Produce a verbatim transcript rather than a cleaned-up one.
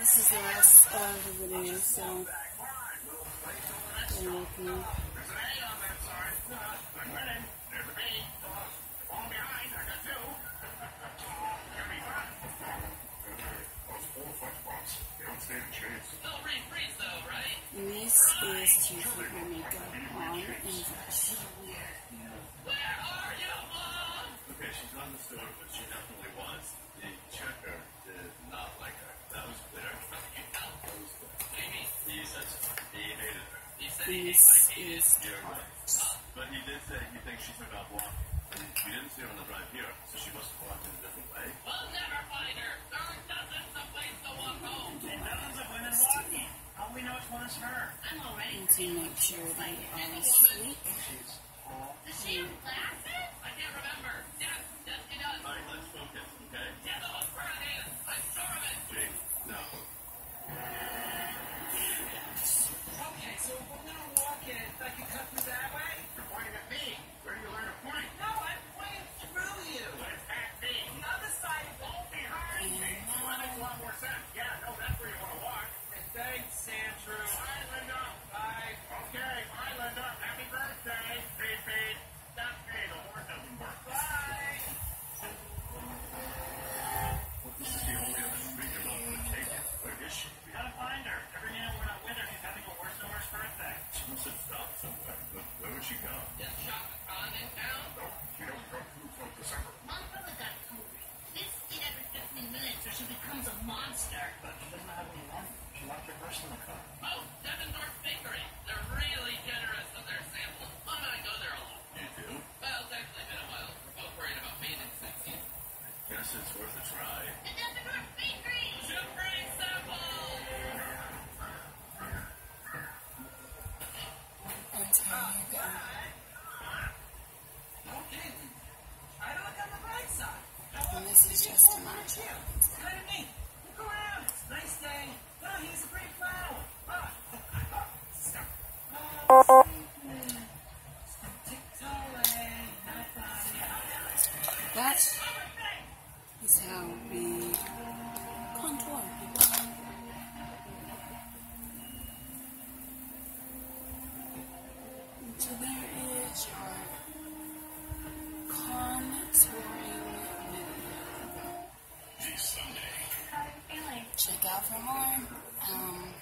this is the rest of the video, so bear with me. And this is to keep my makeup on and fresh. Where are you, Mom? Okay, she's not in the store, but she definitely was. The checker did not like her. That was clear. You tell. That was clear. Maybe. He said he hated her. He said he hated her. But he did say he thinks she took off walking. And we didn't see her on the drive here, so she must have walked in a different way. We'll never find her. There are dozens of ways to walk home. And dozens of women walking. How do we know which one is her? I'm already. And to make sure they are asleep. Does she have glasses? I can't remember. Yes, yes, she does. All right, let's focus, okay? Yeah, no, it's Ferdinand. I'm sure of it. Jake, no. Okay, so if we're gonna walk it, I can cut through that way? You're pointing at me. Where do you learn to point? No, I'm pointing through you. It's at me. The other side is all behind me. Well, that makes a lot more sense. Yeah, no, that's where you want to walk. And thanks, Sandra. Bye, Linda. Bye. Okay, bye, Linda. Happy birthday. Beep, beep. That's me. The horn doesn't work. Bye. Well, this is the only other street you're not going to take it. Where is she? We gotta find her. Every minute we're not with her, she's having a worse and worse birthday. She must have stopped somewhere. But where would she go? Just shop at Con in town. No, she don't go through till December. Mom probably got told this eat every fifteen minutes or she becomes a monster. But she doesn't have any money. She locked her purse in the car. Oh, Devendorf Bakery. They're really generous with their samples. Mom and I go there a lot. You do? Well, it's actually been a while. We're both worried about maintenance since you. Guess it's worth a try. The Devendorf Bakery! Sugar-free samples! Until you go. Okay. Try to look on the bright side. And this is just a match. It's kind of neat. Look around. It's a nice day. Oh, here's a pretty flower. Ah. Ah. Stop. Oh, stop. Tiptoe away. Not body. That is how we contour. So there is our contouring video. Check out for more. Um,